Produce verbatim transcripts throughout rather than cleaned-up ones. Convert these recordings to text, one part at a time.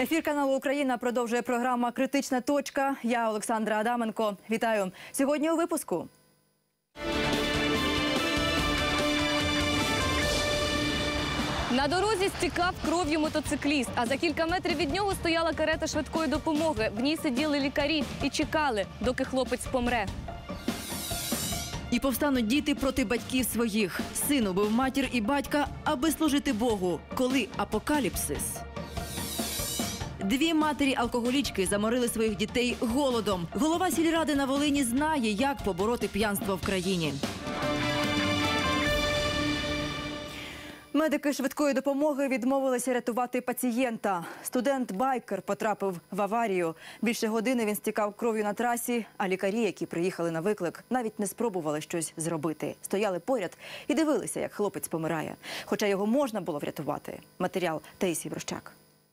Ефір каналу «Україна» продовжує програма «Критична точка». Я Олександра Адаменко. Вітаю. Сьогодні у випуску. На дорозі стікав кров'ю мотоцикліст, а за кілька метрів від нього стояла карета швидкої допомоги. В ній сиділи лікарі і чекали, доки хлопець помре. І повстануть діти проти батьків своїх. Син убив матір і батька, аби служити Богу. Коли апокаліпсис? Дві матері-алкоголічки заморили своїх дітей голодом. Голова сільради на Волині знає, як побороти п'янство в країні. Медики швидкої допомоги відмовилися рятувати пацієнта. Студент-байкер потрапив в аварію. Більше години він стікав кров'ю на трасі, а лікарі, які приїхали на виклик, навіть не спробували щось зробити. Стояли поряд і дивилися, як хлопець помирає. Хоча його можна було врятувати. Матеріал Таїсії Брощак.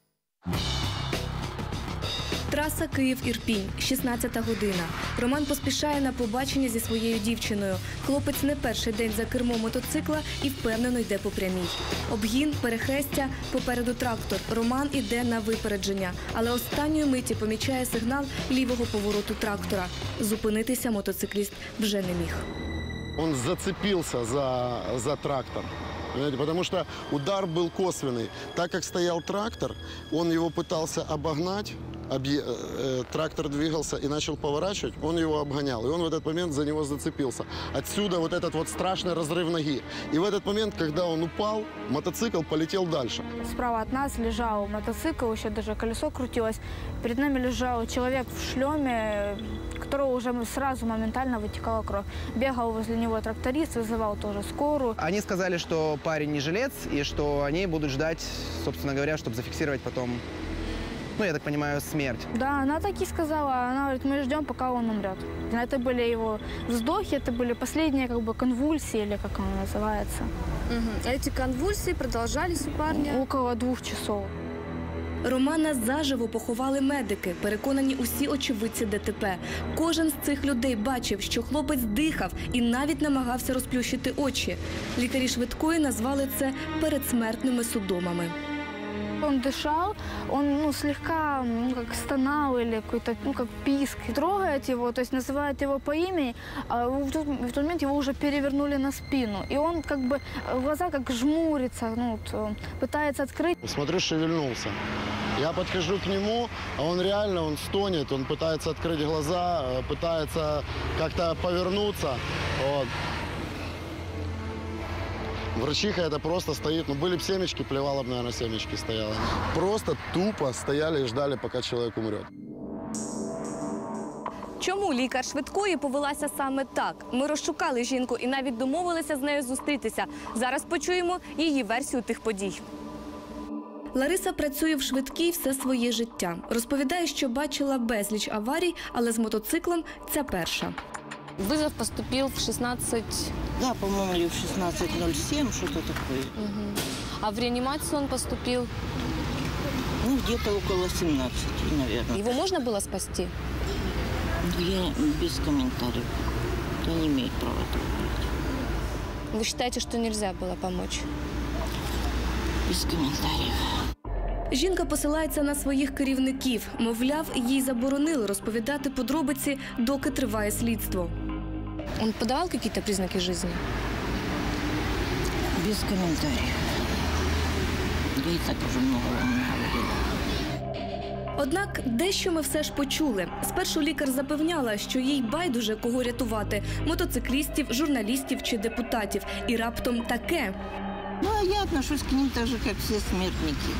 Траса Київ-Ірпінь, шістнадцята година. Роман поспішає на побачення зі своєю дівчиною. Хлопець не перший день за кермом мотоцикла і впевнено йде по прямій. Обгін, перехрестя, попереду трактор. Роман іде на випередження, але останньої миті помічає сигнал лівого повороту трактора. Зупинитися мотоцикліст вже не міг. Він зацепився за, за трактор. Понимаете? Потому что удар был косвенный. Так как стоял трактор, он его пытался обогнать, объ... э, трактор двигался и начал поворачивать, он его обгонял. И он в этот момент за него зацепился. Отсюда вот этот вот страшный разрыв ноги. И в этот момент, когда он упал, мотоцикл полетел дальше. Справа от нас лежал мотоцикл, еще даже колесо крутилось. Перед нами лежал человек в шлеме, которого уже сразу моментально вытекала кровь. Бегал возле него тракторист, вызывал тоже скорую. Они сказали, что парень не жилец, и что они будут ждать, собственно говоря, чтобы зафиксировать потом, ну, я так понимаю, смерть. Да, она так и сказала. Она говорит, мы ждем, пока он умрет. Это были его вздохи, это были последние как бы конвульсии, или как оно называется. Угу. А эти конвульсии продолжались у парня? Около двух часов. Романа заживо поховали медики, переконані усі очевидці ДТП. Кожен з цих людей бачив, що хлопець дихав і навіть намагався розплющити очі. Лікарі швидкої назвали це передсмертними судомами. Он дышал, он ну, слегка ну, как стонал или какой-то, ну, как писк. Трогает его, то есть называет его по имени, а в тот, в тот момент его уже перевернули на спину. И он как бы, глаза как жмурится, ну, вот, пытается открыть. Смотрю, шевельнулся. Я подхожу к нему, а он реально, он стонет, он пытается открыть глаза, пытается как-то повернуться. Вот. Врачиха это просто стоит, ну были бы семечки, плевала бы, наверное, семечки стояла. Просто тупо стояли и ждали, пока человек умрет. Чому лікар швидкої повелася саме так? Ми розшукали жінку і навіть домовилися з нею зустрітися. Зараз почуємо її версію тих подій. Лариса працює в швидкій все своє життя. Розповідає, що бачила безліч аварій, але з мотоциклом ця перша. Вызов поступил в шестнадцать... Да, по-моему, или в шестнадцать ноль семь, что-то такое. Угу. А в реанимацию он поступил? Ну, где-то около семнадцати, наверное. Его можно было спасти? Я без комментариев. Я не имею права этого говорить. Вы считаете, что нельзя было помочь? Без комментариев. Жінка посилається на своїх керівників. Мовляв, їй заборонили розповідати подробиці, доки триває слідство. Он подавал какие-то признаки жизни? Без комментариев. Я и так уже много говорила. Однак дещо ми все ж почули. Спершу лікар запевняла, що їй байдуже кого рятувати – мотоциклістів, журналістів чи депутатів. І раптом таке. Ну, а я отношусь к ним так же, как все смертники.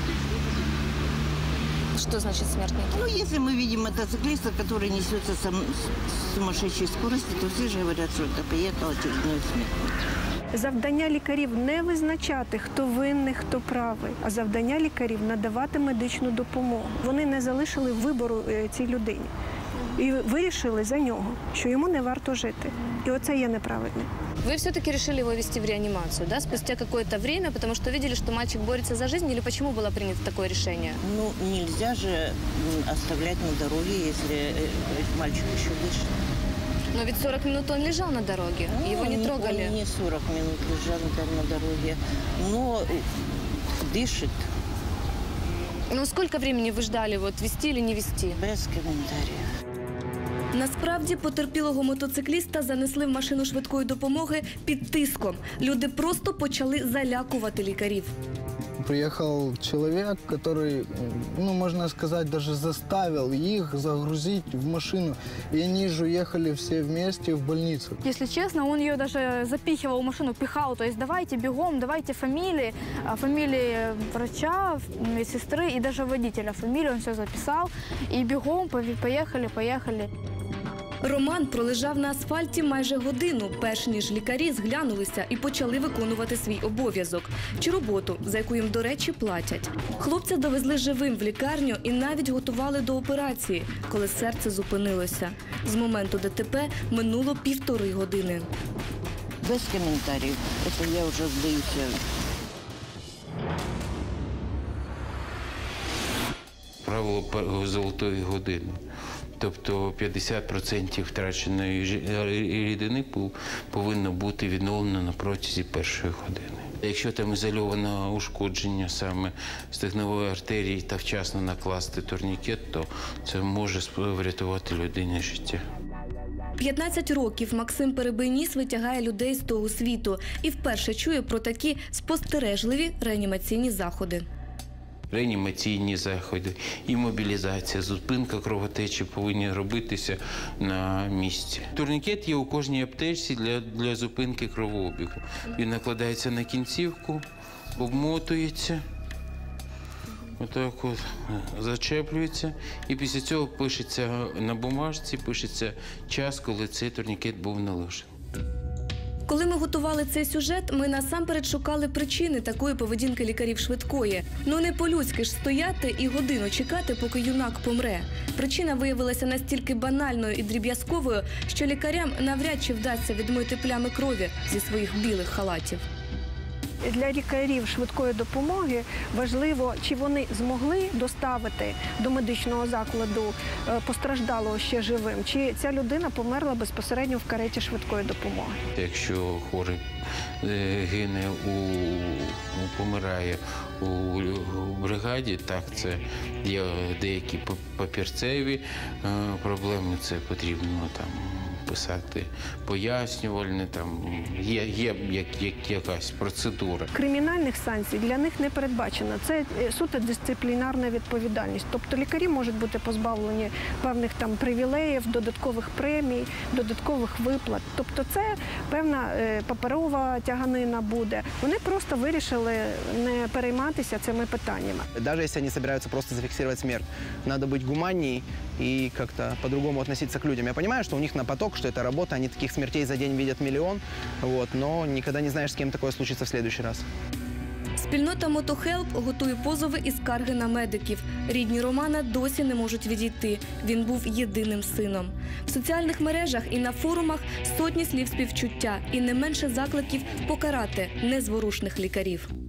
Что значит смертники? Ну, если мы видим мотоциклиста, который несется с сумасшедшей скоростью, то все же говорят, что это приехал очередной смертник. Завдання лікарів не визначати, хто винний, хто правий, а завдання лікарів надавати медичну допомогу. Вони не залишили вибору цій людині і вирішили за нього, що йому не варто жити. І оце є неправильне. Вы все-таки решили его везти в реанимацию, да, спустя какое-то время, потому что видели, что мальчик борется за жизнь, или почему было принято такое решение? Ну, нельзя же оставлять на дороге, если мальчик еще дышит. Но ведь сорок минут он лежал на дороге, ну, его не трогали. Он не сорок минут лежал на дороге, но дышит. Ну, сколько времени вы ждали, вот, везти или не везти? Без комментариев. Насправді потерпілого мотоцикліста занесли в машину швидкої допомоги під тиском. Люди просто почали залякувати лікарів. Приехал человек, который, ну, можно сказать, даже заставил их загрузить в машину. И они же уехали все вместе в больницу. Если честно, он ее даже запихивал в машину, пихал. То есть давайте бегом, давайте фамилии, а, фамилии врача, медсестры и даже водителя. Фамилию он все записал. И бегом поехали, поехали. Роман пролежав на асфальті майже годину, перш ніж лікарі зглянулися і почали виконувати свій обов'язок. Чи роботу, за яку їм, до речі, платять. Хлопця довезли живим в лікарню і навіть готували до операції, коли серце зупинилося. З моменту ДТП минуло півтори години. Без комментариев. Это я уже сдаюсь. Правило золотої години. Тобто п'ятдесят відсотків втраченої рідини повинно бути відновлено на протязі першої години. Якщо там ізольоване ушкодження саме стегнової артерії та вчасно накласти турнікет, то це може врятувати людині життя. п'ятнадцять років Максим Перебийніс витягає людей з того світу і вперше чує про такі спостережливі реанімаційні заходи. Реанімаційні заходи, імобілізація, зупинка кровотечі повинні робитися на місці. Турнікет є у кожній аптечці для, для зупинки кровообігу. Він накладається на кінцівку, обмотується, отак от зачеплюється, і після цього пишеться на бумажці, пишеться час, коли цей турнікет був наложений. Коли ми готували цей сюжет, ми насамперед шукали причини такої поведінки лікарів швидкої. Ну не по-людськи ж стояти і годину чекати, поки юнак помре. Причина виявилася настільки банальною і дріб'язковою, що лікарям навряд чи вдасться відмити плями крові зі своїх білих халатів. Для лікарів швидкої допомоги важливо, чи вони змогли доставити до медичного закладу постраждалого ще живим, чи ця людина померла безпосередньо в кареті швидкої допомоги. Якщо хворий гине, у, помирає у бригаді, так, це є деякі папірцеві проблеми, це потрібно там писати пояснювальне, там є, є як, як, якась процедура. Кримінальних санкцій для них не передбачено. Це суто дисциплінарна відповідальність. Тобто лікарі можуть бути позбавлені певних там привілеїв, додаткових премій, додаткових виплат. Тобто це певна паперова тяганина буде. Вони просто вирішили не перейматися цими питаннями. Даже если они собираются просто зафиксировать смерть, надо быть гуманней и как-то по-другому относиться к людям. Я понимаю, что у них на поток, что это работа, они таких смертей за день видят миллион, вот, но никогда не знаешь, с кем такое случится в следующий раз. Спільнота «Мотохелп» готує позови і скарги на медиків. Рідні Романа досі не можуть відійти. Він був єдиним сином. В соціальних мережах і на форумах сотні слів співчуття і не менше закликів покарати незворушних лікарів.